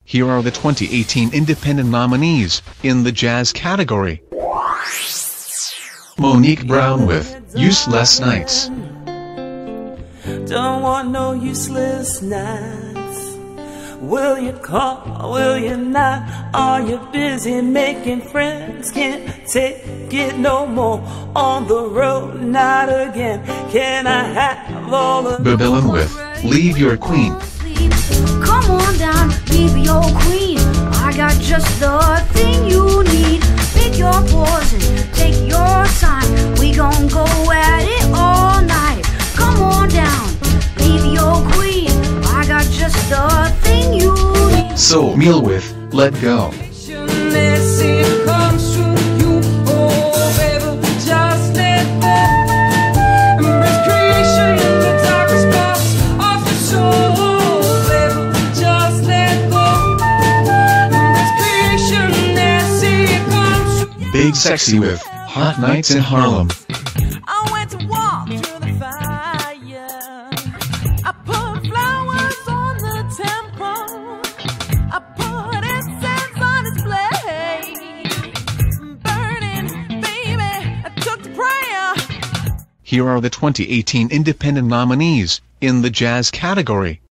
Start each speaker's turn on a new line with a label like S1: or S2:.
S1: Here are the 2018 independent nominees, in the jazz category. Monique Brown with Useless Nights.
S2: Don't want no useless nights. Will you call, will you not? Are you busy making friends? Can't take it no more. On the road, not again. Can I have all of
S1: Babyllon with Leave Your Queen.
S3: Come on down, leave your queen. I got just the thing you need. Pick your poison, take your time. We gon' go at it all night. Come on down, leave your queen. I got just the thing you need.
S1: Soulmeal with Let Go. Big Sexy with Hot Nights in Harlem.
S2: I went to walk through the fire. I put flowers on the temple. I put incense on display. Burning, baby, I took to prayer.
S1: Here are the 2018 independent nominees, in the jazz category.